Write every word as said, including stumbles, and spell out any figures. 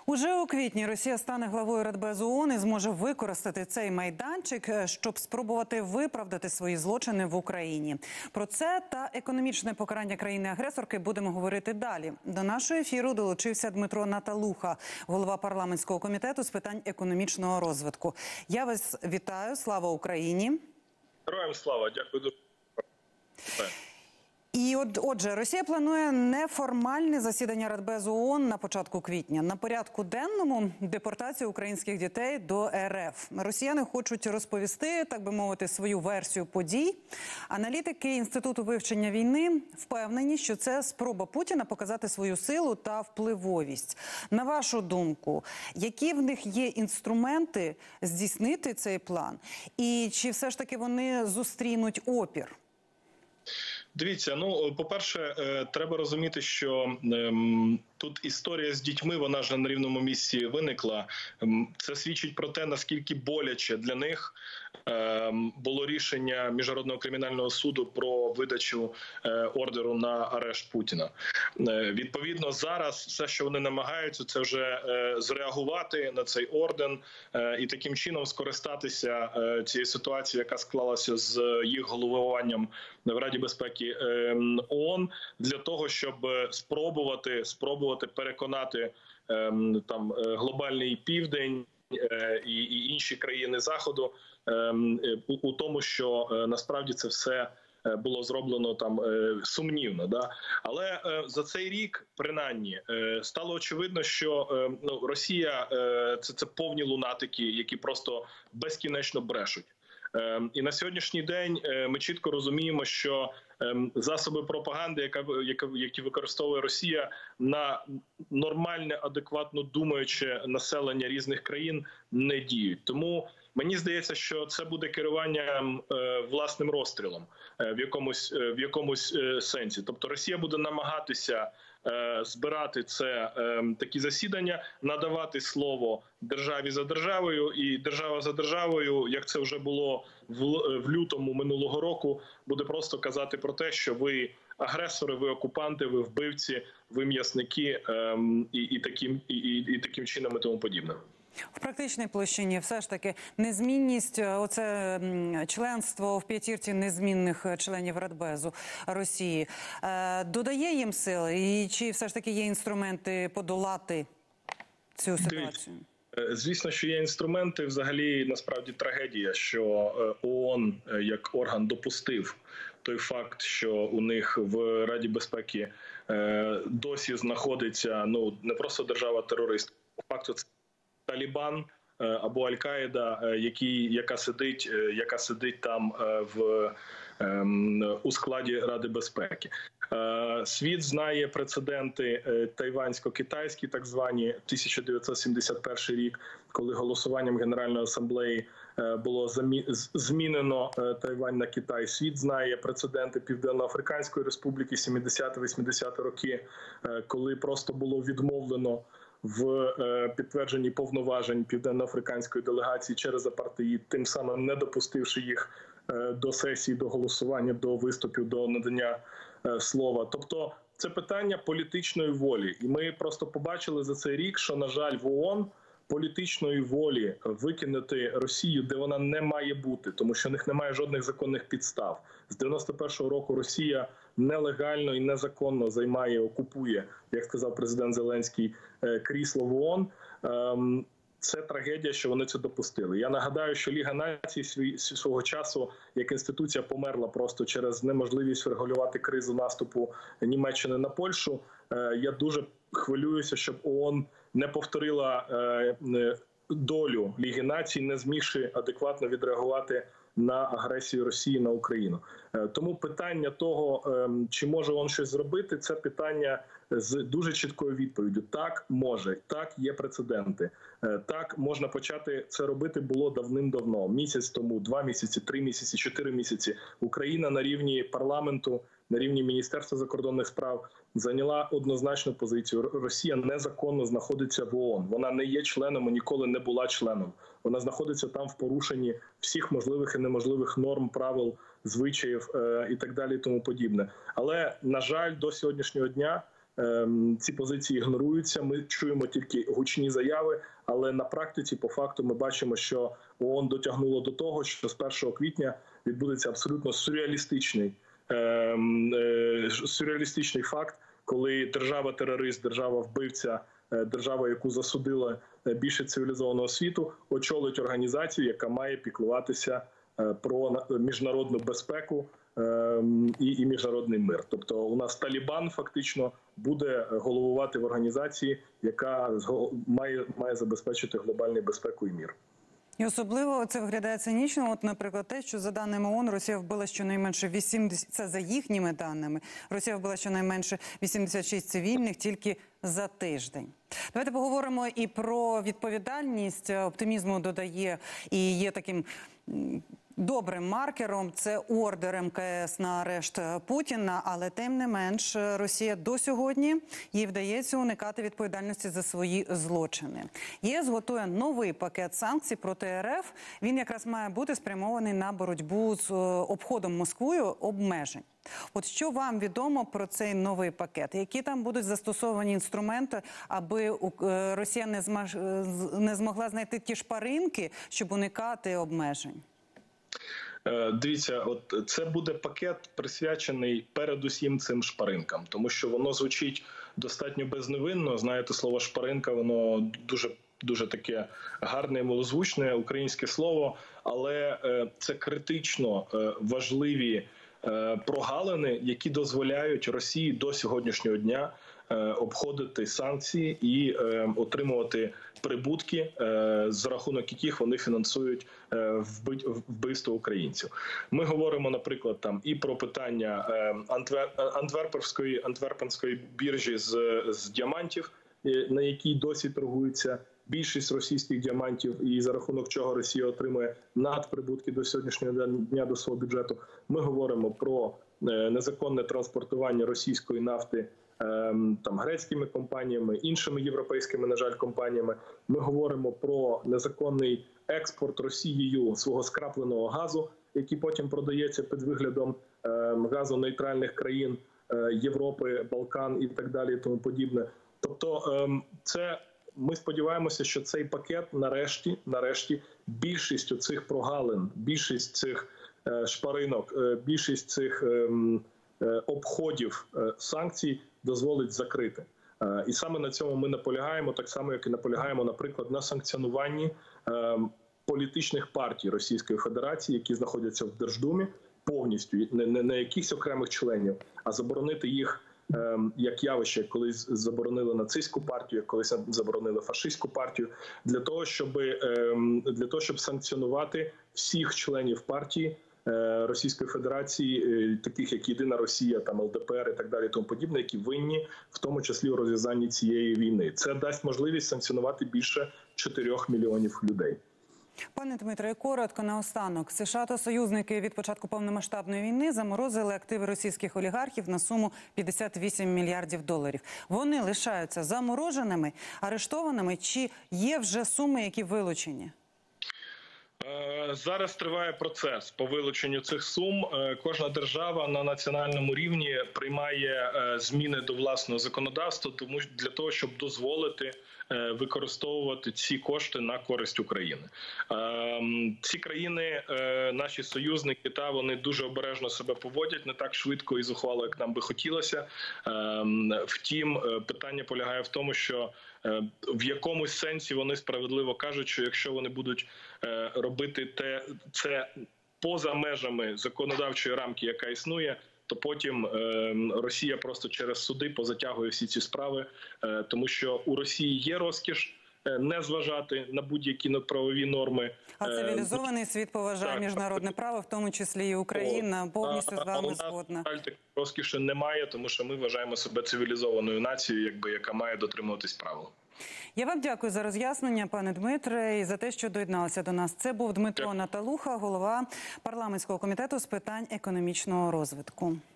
Уже у квітні Росія стане главою Радбезу ООН і зможе використати цей майданчик, щоб спробувати виправдати свої злочини в Україні. Про це та економічне покарання країни-агресорки будемо говорити далі. До нашого ефіру долучився Дмитро Наталуха, голова парламентського комітету з питань економічного розвитку. Я вас вітаю. Слава Україні! Героям слава! Дякую дуже. І от, отже, Росія планує неформальне засідання Радбезу ООН на початку квітня. На порядку денному депортація українських дітей до РФ. Росіяни хочуть розповісти, так би мовити, свою версію подій. Аналітики Інституту вивчення війни впевнені, що це спроба Путіна показати свою силу та впливовість. На вашу думку, які в них є інструменти здійснити цей план? І чи все ж таки вони зустрінуть опір? Дивіться, ну, по-перше, треба розуміти, що ем, тут історія з дітьми, вона ж на рівному місці виникла. Це свідчить про те, наскільки боляче для них ем, було рішення Міжнародного кримінального суду про видачу е, ордеру на арешт Путіна. Е, відповідно, зараз все, що вони намагаються, це вже е, зреагувати на цей ордер е, і таким чином скористатися е, цією ситуацією, яка склалася з їх головуванням в Раді безпеки ООН, для того, щоб спробувати спробувати переконати там глобальний південь і, і інші країни Заходу у, у тому, що насправді це все було зроблено там сумнівно, да. Але за цей рік, принаймні, стало очевидно, що ну, Росія це, це повні лунатики, які просто безкінечно брешуть. І на сьогоднішній день ми чітко розуміємо, що засоби пропаганди, які використовує Росія, на нормальне, адекватно думаюче населення різних країн не діють. Тому мені здається, що це буде керуванням власним розстрілом в якомусь, в якомусь сенсі. Тобто Росія буде намагатися збирати це такі засідання, надавати слово державі за державою, і держава за державою, як це вже було в, в лютому минулого року, буде просто казати про те, що ви агресори, ви окупанти, ви вбивці, ви м'ясники і, і, таким, і, і, і таким чином і тому подібне. В практичній площині все ж таки незмінність, оце членство в п'ятірці незмінних членів Радбезу Росії, додає їм сили? І чи все ж таки є інструменти подолати цю ситуацію? Звісно, що є інструменти. Взагалі, насправді, трагедія, що ООН як орган допустив той факт, що у них в Раді безпеки досі знаходиться, ну, не просто держава-терорист, по факту це Талібан або Аль-Каїда, які, яка сидить, яка сидить там в, у складі Ради безпеки. Світ знає прецеденти тайвансько-китайські, так звані, тисяча дев'ятсот сімдесят перший рік, коли голосуванням Генеральної асамблеї було змінено Тайвань на Китай. Світ знає прецеденти Південно-Африканської республіки сімдесяті-вісімдесяті роки, коли просто було відмовлено в підтвердженні повноважень південно-африканської делегації через апартеїд, тим самим не допустивши їх до сесії, до голосування, до виступів, до надання слова. Тобто це питання політичної волі. І ми просто побачили за цей рік, що, на жаль, в ООН політичної волі викинути Росію, де вона не має бути, тому що в них немає жодних законних підстав. З дев'яносто першого року Росія нелегально і незаконно займає, окупує, як сказав президент Зеленський, крісло в ООН. Це трагедія, що вони це допустили. Я нагадаю, що Ліга Націй свій, свого часу як інституція померла просто через неможливість врегулювати кризу наступу Німеччини на Польщу. Я дуже хвилююся, щоб ООН не повторила долю Ліги Націй, не змігши адекватно відреагувати на агресію Росії на Україну. Тому питання того, чи може ООН щось зробити, це питання з дуже чіткою відповіддю. Так, може. Так, є прецеденти. Так, можна почати це робити було давним-давно. Місяць тому, два місяці, три місяці, чотири місяці. Україна на рівні парламенту, на рівні Міністерства закордонних справ зайняла однозначну позицію. Росія незаконно знаходиться в ООН. Вона не є членом і ніколи не була членом. Вона знаходиться там в порушенні всіх можливих і неможливих норм, правил, звичаїв і так далі і тому подібне. Але, на жаль, до сьогоднішнього дня ці позиції ігноруються. Ми чуємо тільки гучні заяви, але на практиці, по факту, ми бачимо, що ООН дотягнуло до того, що з першого квітня відбудеться абсолютно сюрреалістичний, сюрреалістичний факт, коли держава-терорист, держава-вбивця, держава, яку засудила більше цивілізованого світу, очолить організацію, яка має піклуватися про міжнародну безпеку і, і міжнародний мир. Тобто у нас Талібан фактично буде головувати в організації, яка має, має забезпечити глобальну безпеку і мир. І особливо це виглядає цинічно. От, наприклад, те, що за даними ООН Росія вбила щонайменше вісімдесят, це за їхніми даними, Росія вбила щонайменше вісімдесят шість цивільних тільки за тиждень. Давайте поговоримо і про відповідальність. Оптимізму додає і є таким добрим маркером – це ордер ем ка ес на арешт Путіна, але тим не менш Росія до сьогодні їй вдається уникати відповідальності за свої злочини. ЄС готує новий пакет санкцій проти ер еф. Він якраз має бути спрямований на боротьбу з обходом Москвою обмежень. От що вам відомо про цей новий пакет? Які там будуть застосовані інструменти, аби Росія не, змож... не змогла знайти ті шпаринки, щоб уникати обмежень? Дивіться, от це буде пакет присвячений передусім цим шпаринкам, тому що воно звучить достатньо безневинно. Знаєте, слово шпаринка, воно дуже дуже таке гарне, милозвучне українське слово, але це критично важливі прогалини, які дозволяють Росії до сьогоднішнього дня обходити санкції і отримувати прибутки, за рахунок яких вони фінансують вбивство українців. Ми говоримо, наприклад, там і про питання антверпенської антверпенської біржі з, з діамантів, на якій досі торгується більшість російських діамантів, і за рахунок чого Росія отримує надприбутки до сьогоднішнього дня до свого бюджету. Ми говоримо про незаконне транспортування російської нафти там грецькими компаніями, іншими європейськими, на жаль, компаніями. Ми говоримо про незаконний експорт Росією свого скрапленого газу, який потім продається під виглядом газонейтральних країн Європи, Балкан і так далі, і тому подібне. Тобто це ми сподіваємося, що цей пакет нарешті, нарешті більшість цих прогалин, більшість цих шпаринок, більшість цих обходів санкцій дозволить закрити. І саме на цьому ми наполягаємо, так само, як і наполягаємо, наприклад, на санкціонуванні політичних партій Російської Федерації, які знаходяться в Держдумі, повністю, не, не, не якихось окремих членів, а заборонити їх як явище, колись заборонили нацистську партію, колись заборонили фашистську партію, для того, щоб, для того, щоб санкціонувати всіх членів партії Російської Федерації, таких як Єдина Росія, там ел де пе ер і так далі, тому подібне, які винні, в тому числі у розв'язанні цієї війни. Це дасть можливість санкціонувати більше чотирьох мільйонів людей. Пане Дмитре, коротко наостанок. США та союзники від початку повномасштабної війни заморозили активи російських олігархів на суму п'ятдесят вісім мільярдів доларів. Вони лишаються замороженими, арештованими, чи є вже суми, які вилучені? Зараз триває процес по вилученню цих сум. Кожна держава на національному рівні приймає зміни до власного законодавства, тому для того, щоб дозволити використовувати ці кошти на користь України. Ці країни, наші союзники, та вони дуже обережно себе поводять, не так швидко і зухвало, як нам би хотілося. Втім, питання полягає в тому, що в якомусь сенсі вони справедливо кажуть, що якщо вони будуть робити те, це поза межами законодавчої рамки, яка існує, то потім Росія просто через суди позатягує всі ці справи, тому що у Росії є розкіш не зважати на будь-які надправові норми. А цивілізований світ поважає так, міжнародне право, в тому числі і Україна, повністю з вами згодна. А такої розкіші немає, тому що ми вважаємо себе цивілізованою нацією, якби, яка має дотримуватись правил. Я вам дякую за роз'яснення, пане Дмитре, і за те, що доєдналися до нас. Це був Дмитро Наталуха, голова парламентського комітету з питань економічного розвитку.